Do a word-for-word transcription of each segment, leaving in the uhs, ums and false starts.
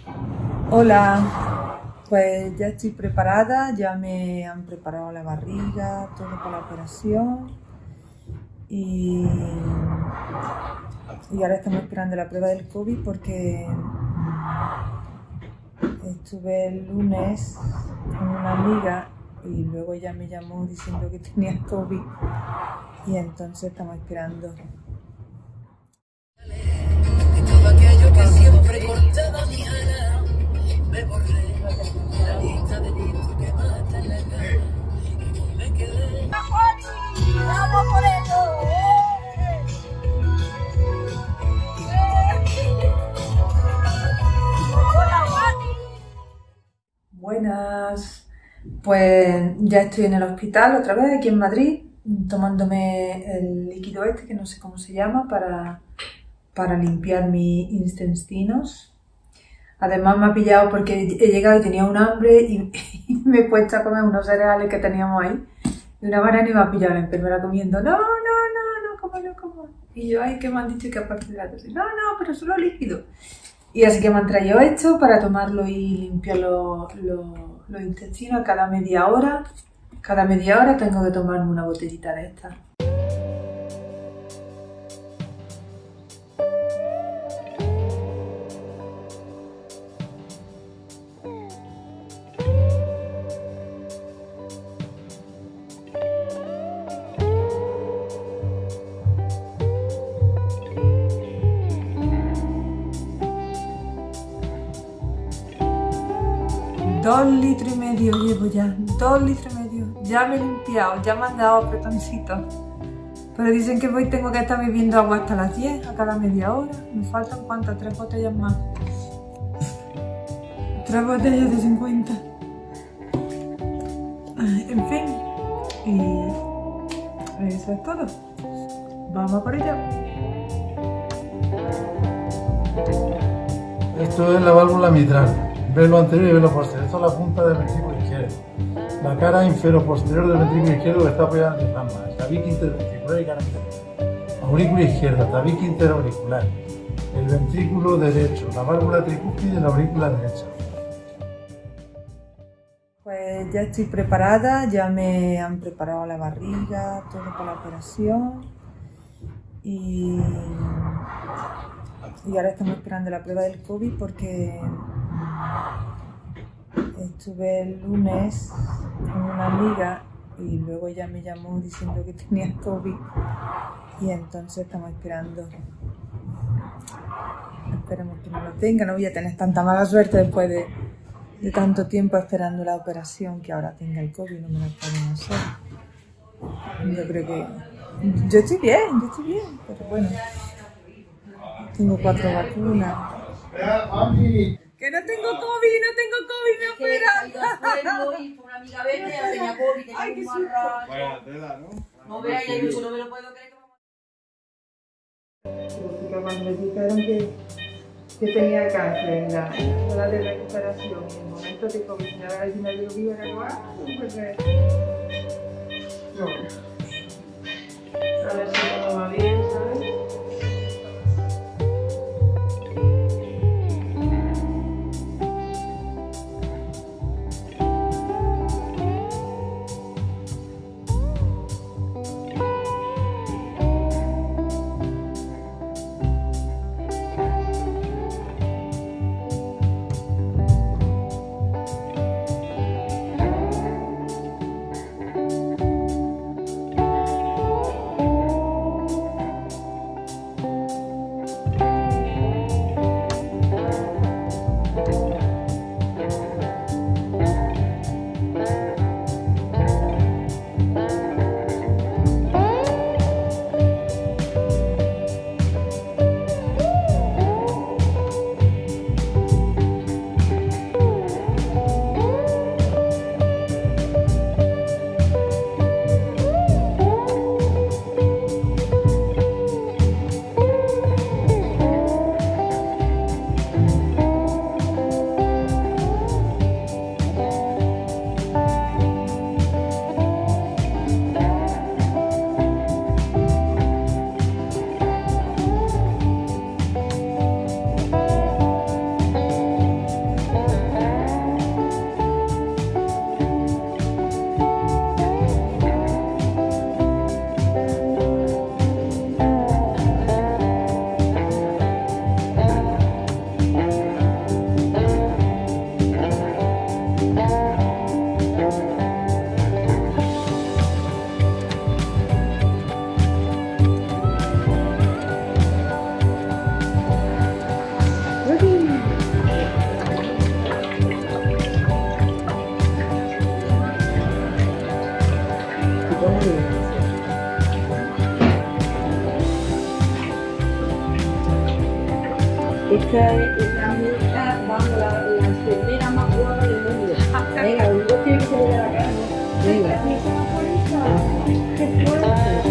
Hola, pues ya estoy preparada, ya me han preparado la barriga, todo para la operación y, y ahora estamos esperando la prueba del COVID porque estuve el lunes con una amiga y luego ella me llamó diciendo que tenía COVID y entonces estamos esperando. Todo aquello que siempre cortaba mi ala, me borré la lista de libros que matan la gana y me quedé. ¡Vamos por eso! ¡Hola, Juani! Buenas, pues ya estoy en el hospital otra vez aquí en Madrid tomándome el líquido este que no sé cómo se llama para... para limpiar mis intestinos. Además me ha pillado porque he llegado y tenía un hambre y, y me he puesto a comer unos cereales que teníamos ahí y una banana y me ha pillado la enfermera comiendo. No, no, no, no, como no, como. Y yo, ay, que me han dicho que aparte de la tos. No, no, pero solo líquido. Y así que me han traído esto para tomarlo y limpiar los, los, los intestinos cada media hora. Cada media hora tengo que tomarme una botellita de estas. Dos litros y medio llevo ya, dos litros y medio. Ya me he limpiado, ya me han dado apretoncitos. Pero dicen que hoy tengo que estar bebiendo agua hasta las diez, a cada media hora. Me faltan cuántas, tres botellas más. Tres botellas de cincuenta. En fin, y eso es todo. Vamos a por ello. Esto es la válvula mitral. Ve lo anterior y ve lo posterior. Esto es la punta del ventrículo izquierdo. La cara infero-posterior del ventrículo izquierdo que está apoyada en el diafragma. El tabique interventricular y cara interna. Aurícula izquierda, tabique interauricular. El ventrículo derecho, la válvula tricúspide y la aurícula derecha. Pues ya estoy preparada, ya me han preparado la barriga, todo para la operación y, y ahora estamos esperando la prueba del COVID porque estuve el lunes con una amiga y luego ella me llamó diciendo que tenía COVID y entonces estamos esperando. Esperemos que no lo tenga, no voy a tener tanta mala suerte después de, de tanto tiempo esperando la operación que ahora tenga el COVID y no me la pueden hacer. Yo creo que... Yo estoy bien, yo estoy bien, pero bueno. Tengo cuatro vacunas. Que no tengo COVID, no tengo COVID, me operan. Y fue una amiga verde, ya tenía COVID, tenía Ay, qué un marrón. Vaya tela, ¿no? No veas, ya mucho, no me lo puedo creer. Porque cuando me dijeron que, que tenía cáncer en la zona de recuperación, en el momento de COVID, me había dicho medio vivo, era igual, pues no. A ver si todo va bien, ¿sabes? Esta es la mucha, vamos, la, la enfermera más guapa del mundo. Venga, un dos tiene que salir de la cara, ¿no? Venga. ¡Qué fuerte!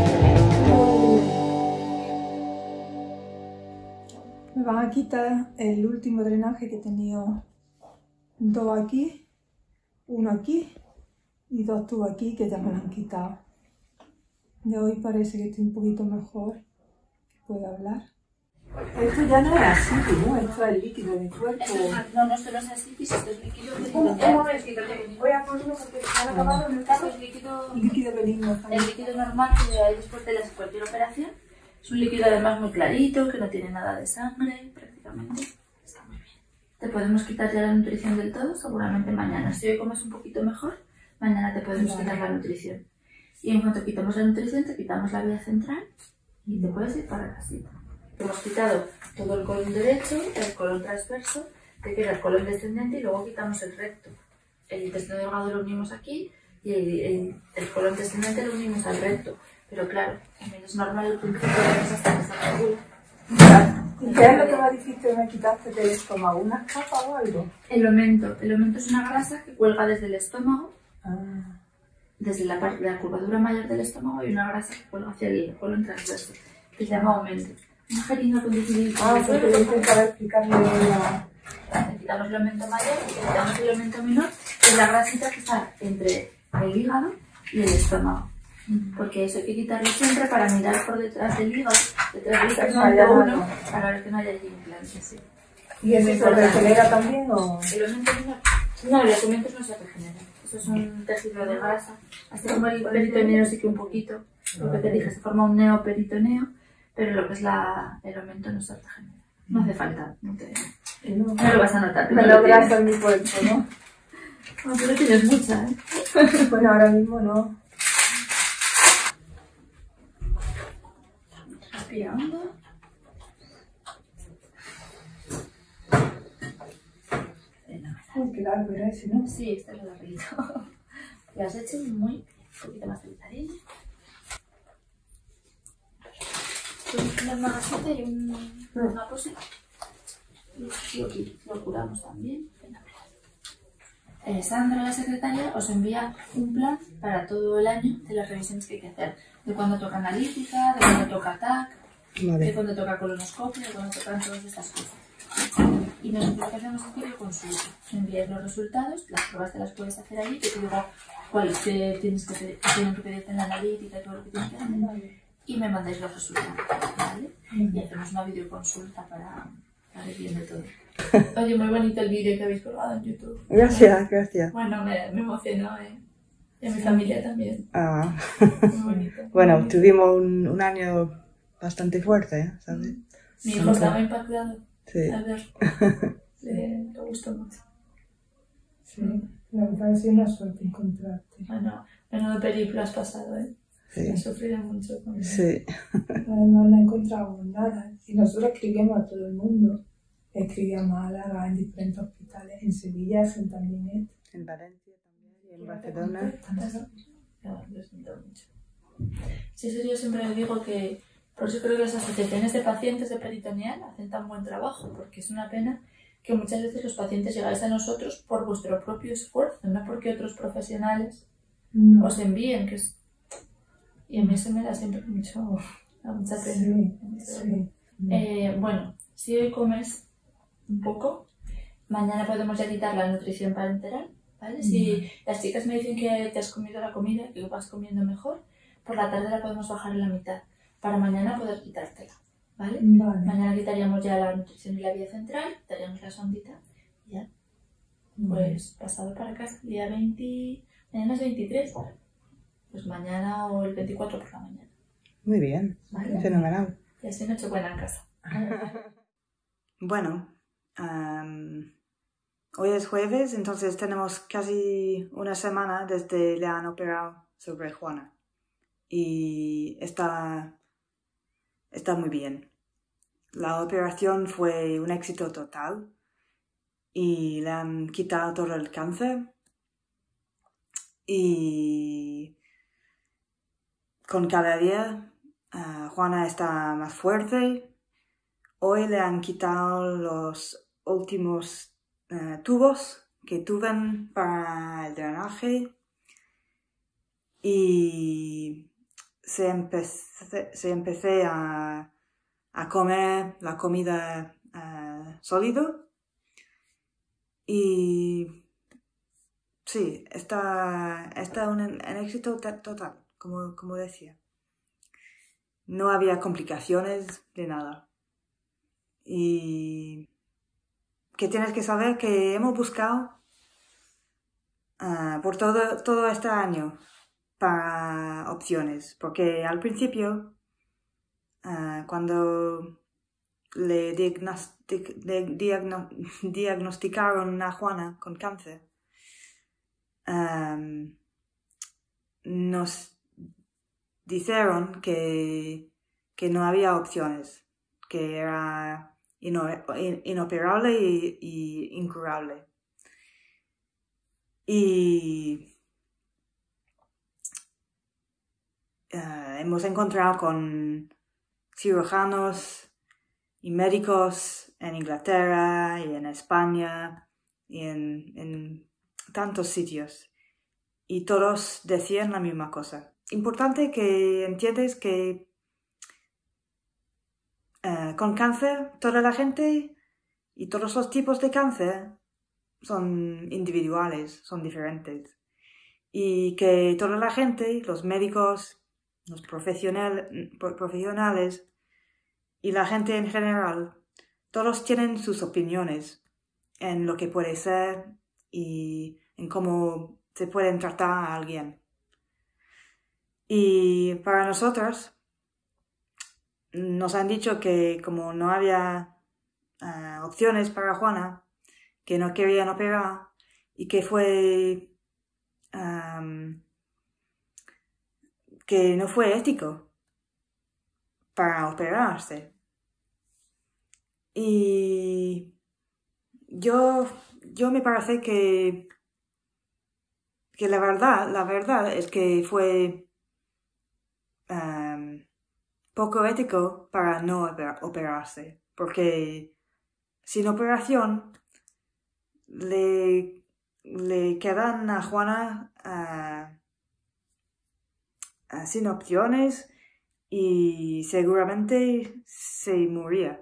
Me van a quitar el último drenaje que he tenido, dos aquí, uno aquí y dos tubos aquí que ya me lo han quitado. De hoy parece que estoy un poquito mejor, que puedo hablar. Esto ya no es así, ¿no? Esto es el líquido de mi cuerpo. No, no solo es así, esto es líquido Un peritoneal. momentito, voy a ponerlo porque se han acabado en el Esto carro. es líquido, Líquido benigno. el líquido normal que hay después de la- cualquier operación. Es un líquido además muy clarito, que no tiene nada de sangre, prácticamente. Está muy bien. Te podemos quitar ya la nutrición del todo, seguramente mañana. Si hoy comes un poquito mejor, mañana te podemos Vale. quitar la nutrición. Y en cuanto quitamos la nutrición, te quitamos la vía central y te puedes ir para casita. Te hemos quitado todo el colon derecho, el colon transverso, te queda el colon descendente y luego quitamos el recto. El intestino delgado lo unimos aquí y el, el, el colon descendente lo unimos al recto. Pero claro, también es normal el principio de esa hasta que se regula. ¿Y qué es lo que me dijiste que me quitaste del estómago? ¿Una capa o algo? El omento. El omento es una grasa que cuelga desde el estómago, Ah, desde la, parte, la curvatura mayor del estómago, y una grasa que cuelga hacia el colon transverso, que se llama omento. Una jeringa con dieciséis ah porque yo intentaba explicarle la... Le quitamos el omento mayor y le quitamos el omento menor, que es la grasita que está entre el hígado y el estómago. Porque eso hay que quitarlo siempre para mirar por detrás del hígado, detrás del segmento uno, para ver que no haya allí implantes. Sí. ¿Y eso se regenera también o...? El omento menor, no, los omentos no se regeneran. Eso es un tejido de grasa. Así como el peritoneo sí que un poquito, lo que te dije, se forma un neoperitoneo, pero lo que es la, el omento no se regenera. No hace falta, no, te, No, no lo vas a notar. me no lo lo tienes. grasa en mi cuerpo, ¿no? No, tú no tienes mucha, ¿eh? Bueno, ahora mismo no. Respira hondo. Uy, qué largo era ese, ¿no? Sí, este es el larguito. Lo has hecho muy, un poquito más delicadillo. Una magasita y un, una posita. Y aquí lo curamos también. Eh, Sandra, la secretaria, os envía un plan para todo el año de las revisiones que hay que hacer. De cuando toca analítica, de cuando toca T A C, Vale. de cuando toca colonoscopio, de cuando tocan todas estas cosas. Y nosotros lo que hacemos es videoconsulta. Envías los resultados, las pruebas te las puedes hacer allí, que te diga cuáles que tienes que pedir, que tienen que pedirte en la analítica y todo lo que tienes que hacer. Y me mandáis los resultados, ¿vale? Y hacemos una videoconsulta para, para ir viendo todo. Oye, muy bonito el vídeo que habéis colgado en YouTube. Gracias, gracias. Bueno, me, me emocionó, ¿eh? Y a mi familia también. Ah. Muy bonito. Bueno, tuvimos un, un año bastante fuerte, ¿sabes? Mi hijo estaba impactado. Sí. A ver, le, le gustó mucho. Sí, la verdad es una suerte encontrarte. Bueno, menudo periplo has pasado, ¿eh? Sí. He sufrido mucho con eso. Sí. Además no encontramos nada. Y nosotros escribimos a todo el mundo. Escribí a Málaga, en diferentes hospitales, en Sevilla, en también. En Valencia también y en Barcelona. No, lo siento mucho. Sí, eso yo siempre digo que, por eso creo que las asociaciones de pacientes de peritoneal hacen tan buen trabajo, porque es una pena que muchas veces los pacientes llegáis a nosotros por vuestro propio esfuerzo, no porque otros profesionales No. os envíen, que es... Y a mí eso me da siempre mucho, da mucha pena. Sí, sí. Eh, bueno, si hoy comes un poco, mañana podemos ya quitar la nutrición parenteral, ¿vale? Si las chicas me dicen que te has comido la comida, que vas comiendo mejor, por la tarde la podemos bajar en la mitad, para mañana poder quitártela, ¿vale? Vale. Mañana quitaríamos ya la nutrición y la vía central, quitaríamos la sondita y ya, pues pasado para casa, día veinte, mañana es veintitrés, pues mañana o el veinticuatro por la mañana, Muy bien. ¿vale? Fenomenal. Y así noche buena en casa. Bueno, um, hoy es jueves, entonces tenemos casi una semana desde le han operado sobre Juana. Y está, está muy bien. La operación fue un éxito total y le han quitado todo el cáncer. Y con cada día uh, Juana está más fuerte. hoy le han quitado los últimos uh, tubos que tuvieron para el drenaje y se empecé, se empecé a, a comer la comida uh, sólido y sí, está, está un, un éxito total, como, como decía. No había complicaciones de nada. Y que tienes que saber que hemos buscado uh, por todo, todo este año para opciones. Porque al principio, uh, cuando le diagnostic, de, diagno, diagnosticaron a Juana con cáncer, um, nos dijeron que, que no había opciones, que era ino, in, inoperable y, y incurable. Y uh, hemos encontrado con cirujanos y médicos en Inglaterra y en España y en, en tantos sitios. Y todos decían la misma cosa. Importante que entiendes que uh, con cáncer toda la gente y todos los tipos de cáncer son individuales, son diferentes. Y que toda la gente, los médicos, los profesional, profesionales y la gente en general, todos tienen sus opiniones en lo que puede ser y en cómo se pueden tratar a alguien. Y para nosotros, nos han dicho que como no había uh, opciones para Juana, que no querían operar y que fue um, que no fue ético para operarse. Y yo, yo me parece que, que la verdad, la verdad es que fue Um, poco ético para no operarse, porque sin operación le, le quedan a Juana uh, uh, sin opciones y seguramente se moría.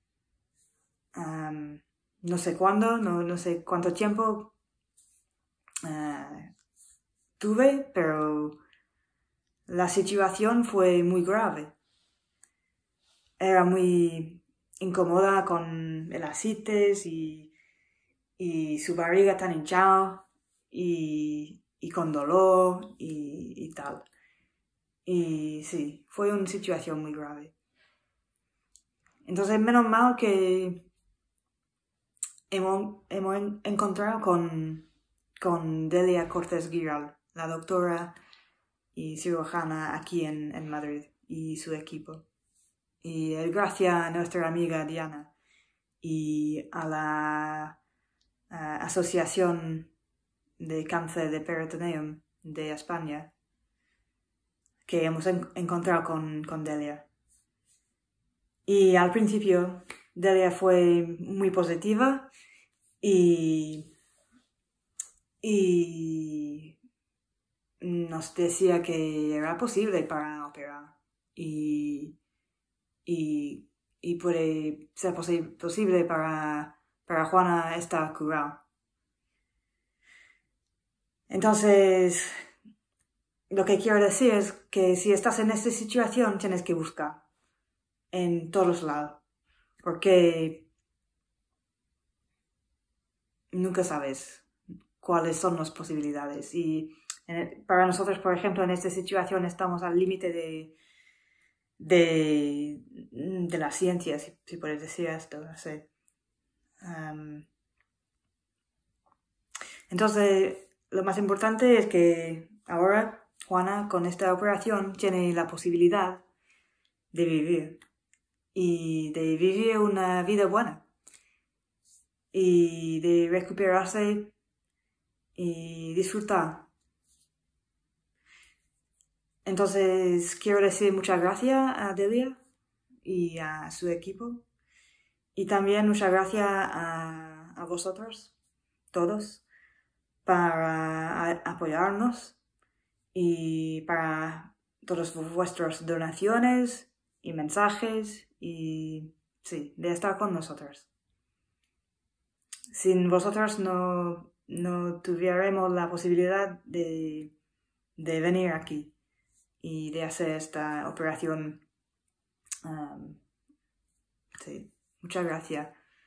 Um, no sé cuándo, no, no sé cuánto tiempo uh, tuve, pero la situación fue muy grave. Era muy incómoda con el asites y, y su barriga tan hinchada y, y con dolor y, y tal. Y sí, fue una situación muy grave. Entonces, menos mal que hemos, hemos encontrado con, con Delia Cortés Giral, la doctora y cirujana aquí en, en Madrid, y su equipo. Y es gracias a nuestra amiga Diana y a la uh, Asociación de Cáncer de Peritoneum de España que hemos en encontrado con, con Delia. Y al principio Delia fue muy positiva y, y nos decía que era posible para operar y, y, y puede ser posi posible para, para Juana estar curada. Entonces, lo que quiero decir es que si estás en esta situación tienes que buscar en todos lados, porque nunca sabes cuáles son las posibilidades. Y para nosotros, por ejemplo, en esta situación estamos al límite de, de, de la ciencia, si, si puedes decir esto, no sé. Um, entonces, lo más importante es que ahora Juana, con esta operación, tiene la posibilidad de vivir y de vivir una vida buena y de recuperarse y disfrutar. Entonces, quiero decir muchas gracias a Delia y a su equipo Y también muchas gracias a, a vosotros, todos, para a- apoyarnos y para todas vuestras donaciones y mensajes y sí, de estar con nosotros. Sin vosotros no, no tuviéramos la posibilidad de, de venir aquí y de hacer esta operación. Um, sí, muchas gracias.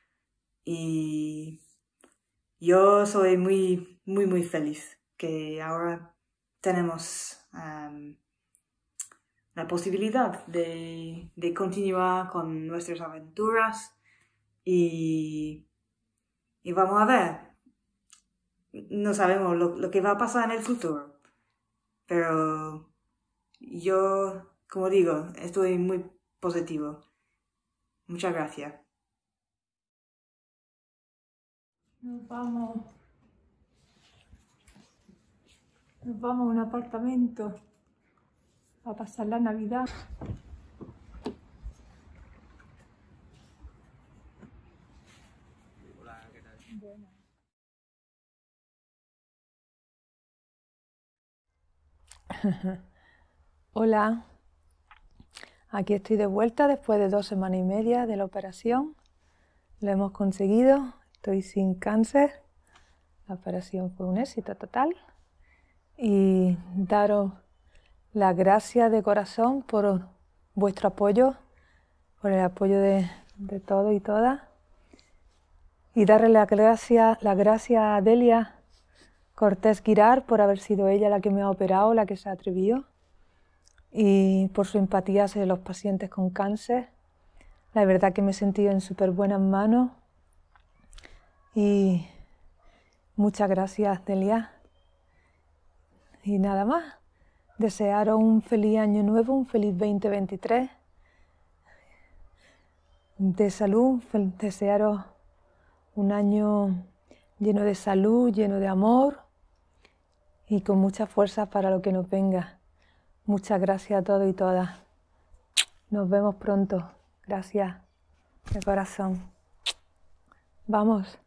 Y yo soy muy, muy, muy feliz que ahora tenemos um, la posibilidad de, de continuar con nuestras aventuras y, y vamos a ver. No sabemos lo, lo que va a pasar en el futuro, pero yo, como digo, estoy muy positivo. Muchas gracias. Nos vamos. Nos vamos a un apartamento a pasar la Navidad. Bueno. Hola, aquí estoy de vuelta después de dos semanas y media de la operación. Lo hemos conseguido, estoy sin cáncer. La operación fue un éxito total. Y daros las gracias de corazón por vuestro apoyo, por el apoyo de, de todos y todas. Y darle las gracias la gracia a Delia Cortés Guirar por haber sido ella la que me ha operado, la que se atrevió, y por su empatía hacia los pacientes con cáncer. La verdad que me he sentido en súper buenas manos y muchas gracias, Delia. Y nada más, desearos un feliz año nuevo, un feliz veinte veintitrés de salud, desearos un año lleno de salud, lleno de amor y con mucha fuerza para lo que nos venga. Muchas gracias a todos y todas. Nos vemos pronto. Gracias de corazón. Vamos.